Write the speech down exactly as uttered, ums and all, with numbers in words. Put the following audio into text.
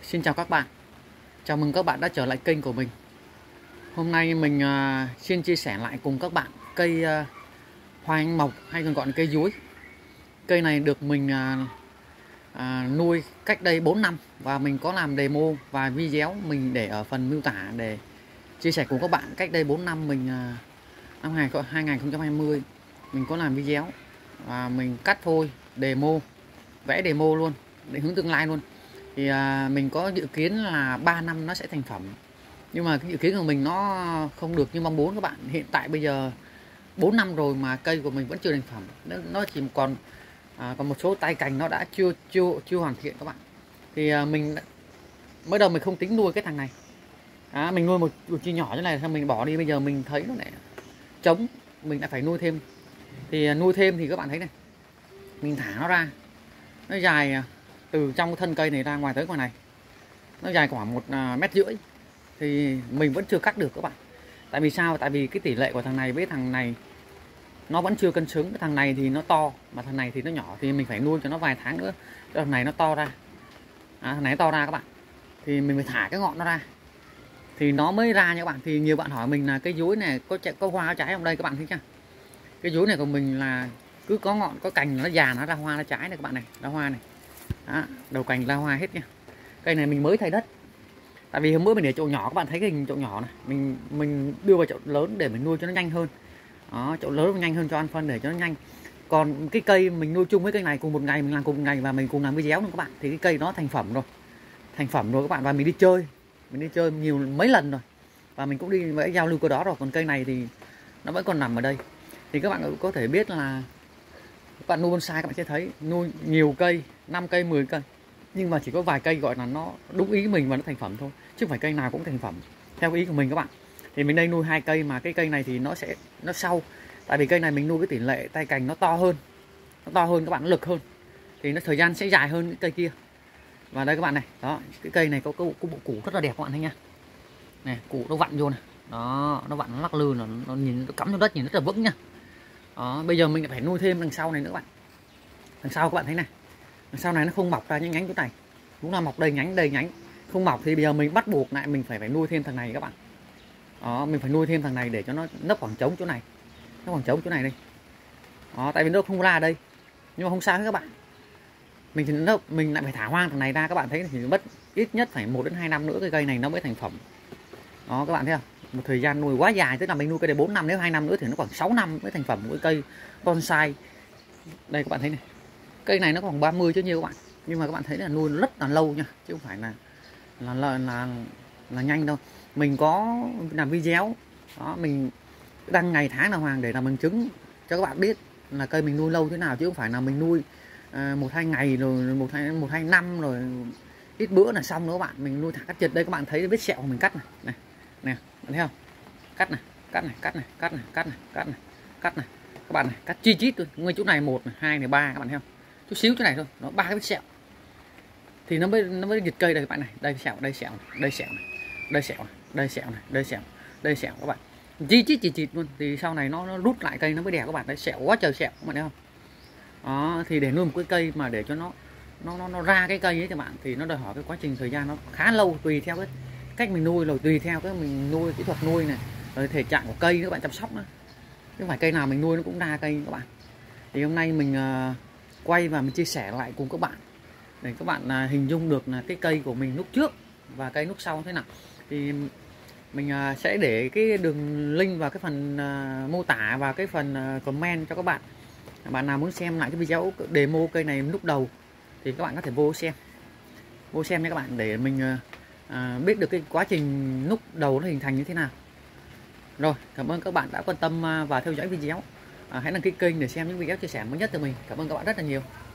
Xin chào các bạn, chào mừng các bạn đã trở lại kênh của mình. Hôm nay mình uh, xin chia sẻ lại cùng các bạn cây uh, hoa anh mộc hay còn gọi là cây dúi. Cây này được mình uh, uh, nuôi cách đây bốn năm và mình có làm demo và video mình để ở phần miêu tả để chia sẻ cùng các bạn. Cách đây bốn năm mình uh, năm hai không hai không mình có làm video và mình cắt phôi demo, vẽ demo luôn, định hướng tương lai luôn. Thì à, mình có dự kiến là ba năm nó sẽ thành phẩm, nhưng mà cái dự kiến của mình nó không được như mong muốn các bạn. Hiện tại bây giờ bốn năm rồi mà cây của mình vẫn chưa thành phẩm, nó, nó chỉ còn à, còn một số tay cành nó đã chưa chưa chưa hoàn thiện các bạn. Thì à, mình mới đầu mình không tính nuôi cái thằng này, à, mình nuôi một, một chi nhỏ như này xong mình bỏ đi. Bây giờ mình thấy nó lại trống, mình đã phải nuôi thêm. Thì à, nuôi thêm thì các bạn thấy này, mình thả nó ra, nó dài từ trong thân cây này ra ngoài tới ngoài này, nó dài khoảng một mét rưỡi. Thì mình vẫn chưa cắt được các bạn. Tại vì sao? Tại vì cái tỷ lệ của thằng này với thằng này nó vẫn chưa cân xứng. Cái thằng này thì nó to mà thằng này thì nó nhỏ, thì mình phải nuôi cho nó vài tháng nữa cho thằng này nó to ra. À, thằng này nó to ra các bạn, thì mình phải thả cái ngọn nó ra thì nó mới ra nha các bạn. Thì nhiều bạn hỏi mình là cái dúi này có có hoa có trái không? Đây các bạn thấy chưa? Cái dúi này của mình là cứ có ngọn có cành nó già nó ra hoa ra trái này các bạn này, ra hoa này. Đó, đầu cành ra hoa hết nha. Cây này mình mới thay đất, tại vì hôm bữa mình để chậu nhỏ, các bạn thấy cái hình chậu nhỏ này, mình mình đưa vào chậu lớn để mình nuôi cho nó nhanh hơn. Đó, chậu lớn nhanh hơn cho ăn phân để cho nó nhanh. Còn cái cây mình nuôi chung với cây này cùng một ngày, mình làm cùng một ngày và mình cùng làm video luôn các bạn. Thì cái cây nó thành phẩm rồi, thành phẩm rồi các bạn. Và mình đi chơi, mình đi chơi nhiều mấy lần rồi và mình cũng đi với giao lưu cơ đó rồi. Còn cây này thì nó vẫn còn nằm ở đây. Thì các bạn cũng có thể biết là các bạn nuôi bonsai các bạn sẽ thấy nuôi nhiều cây, năm cây mười cây, nhưng mà chỉ có vài cây gọi là nó đúng ý mình và nó thành phẩm thôi, chứ không phải cây nào cũng thành phẩm theo ý của mình các bạn. Thì mình đây nuôi hai cây mà cái cây này thì nó sẽ nó sau, tại vì cây này mình nuôi cái tỷ lệ tay cành nó to hơn, nó to hơn các bạn, nó lực hơn, thì nó thời gian sẽ dài hơn cái cây kia. Và đây các bạn này, đó, cái cây này có cái bộ, cái bộ củ rất là đẹp các bạn thấy nha. Này, củ nó vặn vô này, đó, nó vặn nó lắc lư, nó, nó nhìn nó cắm trong đất nhìn rất là vững nha. Đó, bây giờ mình phải nuôi thêm đằng sau này nữa các bạn. Đằng sau các bạn thấy này, đằng sau này nó không mọc ra những nhánh chỗ này, đúng là mọc đầy nhánh đầy nhánh, không mọc thì bây giờ mình bắt buộc lại mình phải phải nuôi thêm thằng này các bạn. Đó, mình phải nuôi thêm thằng này để cho nó nấp khoảng trống chỗ này, nó khoảng trống chỗ này đây. Đó, tại vì nó không ra đây, nhưng mà không sao hết các bạn. Mình thì nó mình lại phải thả hoang thằng này ra, các bạn thấy thì mất ít nhất phải một đến hai năm nữa cái cây này nó mới thành phẩm. Đó các bạn thấy không? Một thời gian nuôi quá dài, tức là mình nuôi cây này bốn năm, nếu hai năm nữa thì nó khoảng sáu năm mới thành phẩm của cây bonsai. Đây các bạn thấy này, cây này nó khoảng ba mươi chứ nhiều các bạn, nhưng mà các bạn thấy là nuôi rất là lâu nha, chứ không phải là là là là, là nhanh đâu. Mình có làm video đó, mình đăng ngày tháng đàng hoàng để làm bằng chứng cho các bạn biết là cây mình nuôi lâu thế nào, chứ không phải là mình nuôi à, một hai ngày rồi một hai một hai năm rồi ít bữa là xong nữa các bạn. Mình nuôi thả cắt chật đây, các bạn thấy vết sẹo của mình cắt này này nè, bạn thấy không? Cắt này, cắt này, cắt này, cắt này, cắt này, cắt này, cắt này, các bạn này, cắt chi chít luôn. Ngay chỗ này một này, hai này, ba, các bạn thấy không? Chút xíu chỗ này thôi, nó ba cái vết sẹo thì nó mới nó mới giật cây đây các bạn này. Đây sẹo, đây sẹo, đây sẹo này, đây sẹo này, đây sẹo này, đây sẹo, đây sẹo các bạn, chi chít chi chít luôn. Thì sau này nó, nó rút lại cây nó mới đẹp các bạn. Đây sẹo quá trời sẹo các bạn thấy không? Đó, thì để nuôi một cái cây mà để cho nó nó nó, nó ra cái cây ấy các bạn, thì nó đòi hỏi cái quá trình thời gian nó khá lâu, tùy theo cái cách mình nuôi, rồi tùy theo cái mình nuôi, kỹ thuật nuôi này, rồi thể trạng của cây các bạn chăm sóc nữa, chứ không phải cây nào mình nuôi nó cũng ra cây các bạn. Thì hôm nay mình uh, quay và mình chia sẻ lại cùng các bạn để các bạn uh, hình dung được là cái cây của mình lúc trước và cây lúc sau thế nào. Thì mình uh, sẽ để cái đường link vào cái phần uh, mô tả và cái phần uh, comment cho các bạn. Bạn nào muốn xem lại cái video demo cây này lúc đầu thì các bạn có thể vô xem, vô xem nha các bạn, để mình à, biết được cái quá trình lúc đầu nó hình thành như thế nào. Rồi, cảm ơn các bạn đã quan tâm và theo dõi video. À, hãy đăng ký kênh để xem những video chia sẻ mới nhất từ mình. Cảm ơn các bạn rất là nhiều.